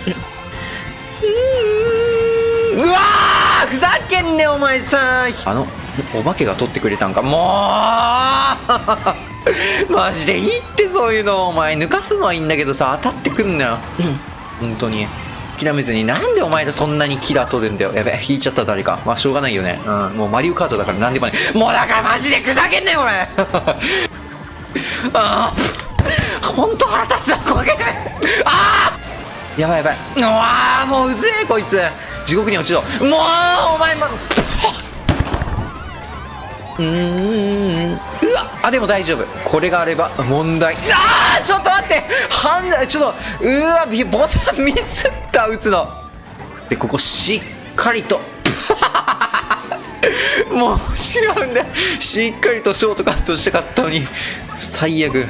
うわー、ふざけんねお前さ。お化けが取ってくれたんか。もうマジでいいってそういうの。お前抜かすのはいいんだけどさ、当たってくんなよ。本当に諦めずに。なんでお前とそんなにキラ取るんだよ。やべ、引いちゃった誰か。まあしょうがないよね。うん、もうマリオカートだからなんでもない。もうだからマジでふざけんねよこれ。ああ、ほんと腹立つなこれ。ああ、やばいやばい。うわー、もううぜえこいつ。地獄に落ちろ。もうお前うわあ、でも大丈夫。これがあれば問題。ああ、ちょっと待って、ちょっとうわ、ボタンミスった、打つので。ここしっかりともう違うんだよ。しっかりとショートカットしたかったのに最悪。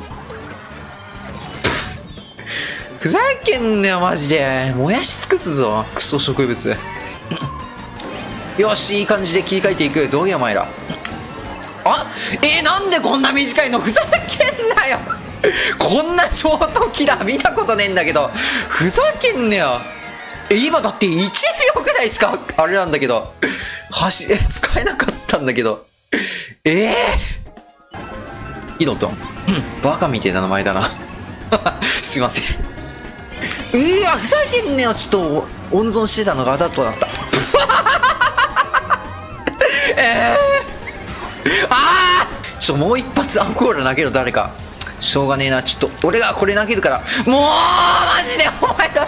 ふざけんなよマジで。燃やし尽くすぞクソ植物。よし、いい感じで切り替えていく。どうやお前ら。あ、なんでこんな短いの。ふざけんなよ。こんなショートキラー見たことねえんだけど。ふざけんなよ。今だって1秒ぐらいしかあれなんだけど、使えなかったんだけど。ヒノトン、バカみてえな名前だな。すいません。うわ、ふざけんねよ。ちょっと温存してたのがあだとだった。ちょっともう一発アンコール投げろ誰か。しょうがねえな。ちょっと俺がこれ投げるから。もうマジでお前ら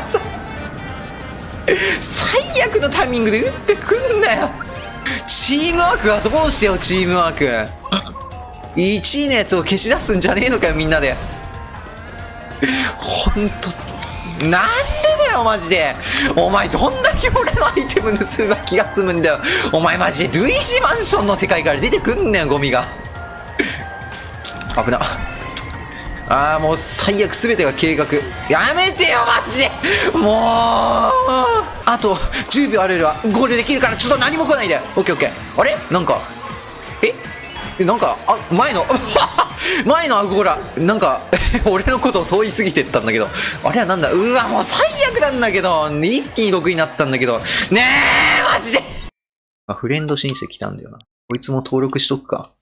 最悪のタイミングで打ってくんなよ。チームワークはどうしてよ。チームワーク1位のやつを消し出すんじゃねえのかよみんなで。ほんとなんでだよマジで。お前どんだけ俺のアイテム盗む気が済むんだよ。お前マジでルイージマンションの世界から出てくんねよゴミが。危な。ああ、もう最悪全てが計画。やめてよマジで。もうあと10秒あればゴールできるから、ちょっと何も来ないで。オッケーオッケー。あれなんかなんか前のアゴーラなんか俺のことを遠いすぎてったんだけど、あれはなんだ。うわもう最悪なんだけど。一気に6になったんだけどねえマジで。フレンド申請来たんだよな。こいつも登録しとくか。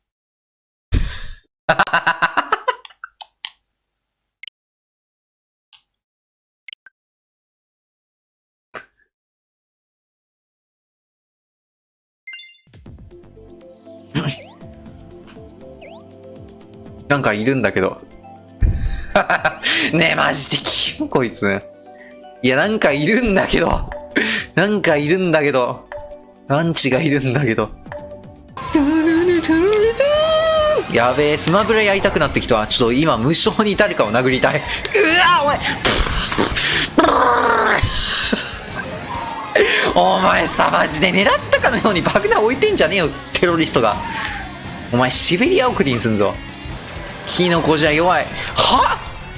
なんかいるんだけど。ねえマジでキモこいつ。いやなんかいるんだけど。なんかいるんだけど。アンチがいるんだけど。やべえ、スマブラやりたくなってきたわ。ちょっと今無性に誰かを殴りたい。うわお前お前さマジで狙ったかのように爆弾置いてんじゃねえよテロリストが。お前シベリア送りにすんぞ。キノコじゃ弱い。は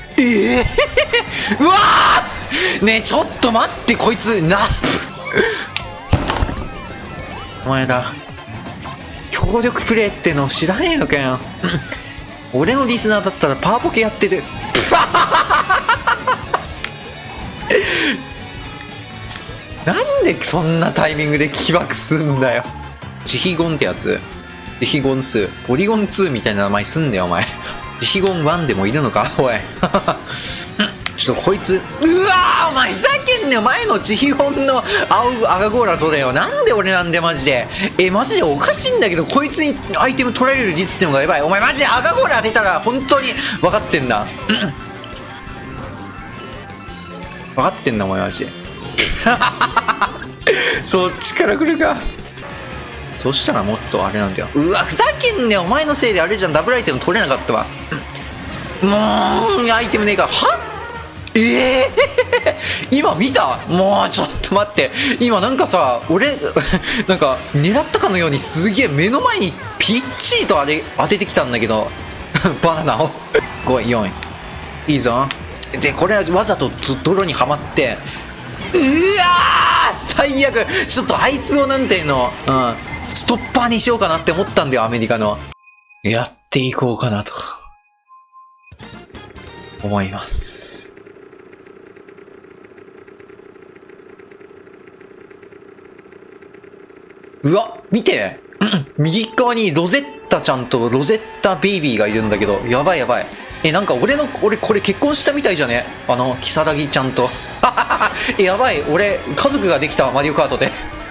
うわーねえちょっと待って、こいつお前ら強力プレイっての知らねえのかよ。俺のリスナーだったらパワポケやってる。なんでそんなタイミングで起爆すんだよ。ジヒゴンってやつ。ジヒゴン2、ポリゴン2みたいな名前すんだよお前。ジヒゴン1でもいるのかおい。ちょっとこいつ、うわーお前ふざけんねよ。前のジヒゴンのアガゴーラとだよ。なんで俺なんでマジで。マジでおかしいんだけど、こいつにアイテム取られる率ってのがやばい。お前マジでアガゴーラ当てたら本当に分かってんだ。分かってんだお前マジで。そっちから来るか。そしたらもっとあれなんだよ。うわふざけんねよ。お前のせいであれじゃん、ダブルアイテム取れなかったわ。もうアイテムねえか。は今見た。もうちょっと待って、今なんかさ俺なんか狙ったかのようにすげえ目の前にぴっちりと当ててきたんだけどバナナを5位4位いいぞ。でこれはわざと泥にはまって、うわー最悪。ちょっとあいつをなんていうの、ストッパーにしようかなって思ったんだよ。アメリカのやっていこうかなと思います。 うわ、見て。右側にロゼッタちゃんとロゼッタベイビーがいるんだけど、やばいやばい。なんか俺これ結婚したみたいじゃね？キサラギちゃんと。やばい、俺、家族ができたわ、マリオカートで。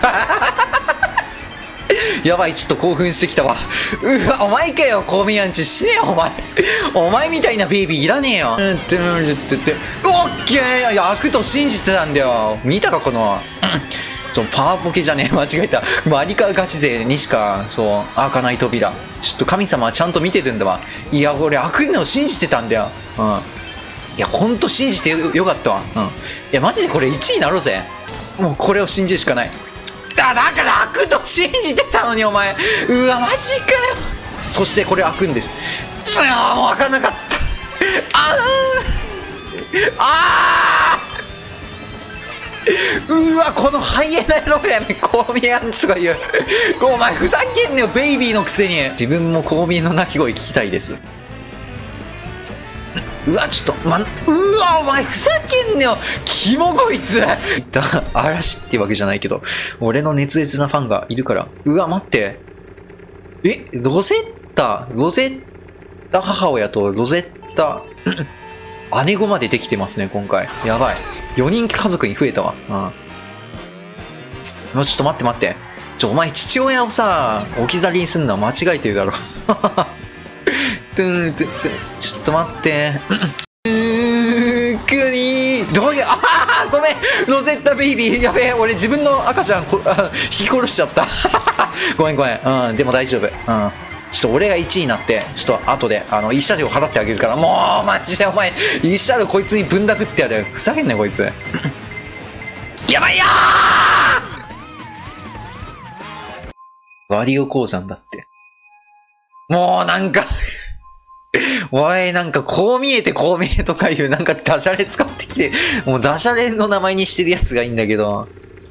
やばい、ちょっと興奮してきたわ。うわ、お前かよ、コウミアンチ。死ねよ、お前。お前みたいなベイビーいらねえよ。オッケー。いや、開くと信じてたんだよ。見たか、この。パワーポケじゃねえ。間違えた。マリカガチ勢にしか、そう、開かない扉。ちょっと神様はちゃんと見てるんだわ。いや、俺、開くの信じてたんだよ。うん。いや、ほんと信じてよかったわ。うん。いや、マジでこれ1位になろうぜ。もうこれを信じるしかない。だから開くと信じてたのに、お前。うわ、マジかよ。そしてこれ開くんです。いや、もう開かなかった。うわ、このハイエナ野郎やね。コウミアンチとか言う。お前ふざけんねよ、ベイビーのくせに。自分もコウミの鳴き声聞きたいです。うわ、ちょっと、うわ、お前ふざけんねよ。キモこいつ。いった嵐ってわけじゃないけど、俺の熱烈なファンがいるから。うわ、待って。ロゼッタ母親とロゼッタ姉子までできてますね、今回。やばい。4人家族に増えたわ。うん。もうちょっと待って。お前父親をさ、置き去りにすんのは間違えてるだろ。ちょっと待って。どういう、ごめん、ロゼッタベイビー。やべえ、俺自分の赤ちゃん引き殺しちゃった。ごめん。うん、でも大丈夫。うん。ちょっと俺が1位になって、ちょっと後で、慰謝料払ってあげるから、もう、マジでお前、慰謝料こいつにぶんだくってやる。ふざけんなよ、こいつ。やばいやー！ワリオ鉱山だって。もうなんか、おい、なんかこう見えてとかいう、なんかダジャレ使ってきて、もうダジャレの名前にしてるやつがいいんだけど。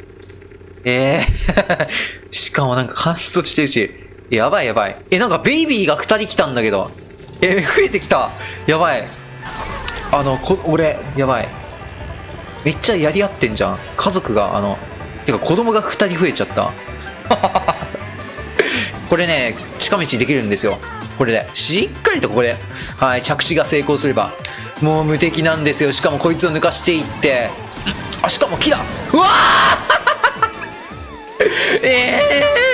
しかもなんか乾燥してるし。やばい。なんかベイビーが2人来たんだけど。増えてきた。やばい。俺、やばい。めっちゃやり合ってんじゃん。家族が、てか子供が2人増えちゃった。これね、近道できるんですよ。これで。しっかりとここで。はい、着地が成功すれば。もう無敵なんですよ。しかもこいつを抜かしていって。しかも木だ。うわー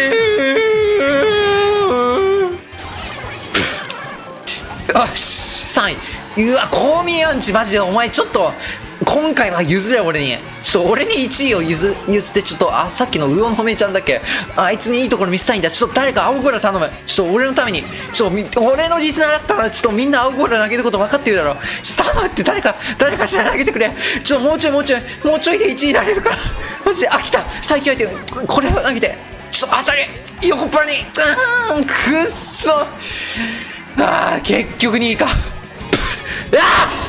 よし、3位。うわ、コウミアンチマジでお前ちょっと今回は譲れ俺に。ちょっと俺に1位を譲ってちょっとさっきの魚のめちゃんだっけ、あいつにいいところ見せたいんだ。ちょっと誰か青ゴラ頼む。ちょっと俺のために。ちょっと俺のリスナーだったらちょっとみんな青ゴラ投げること分かってるだろ。ちょっと頼むって、誰かしら投げてくれ。ちょっともうちょいで1位になれるから。マジで来た最強アイテム。これを投げてちょっと当たり横っ腹に。くっそ結局2位か。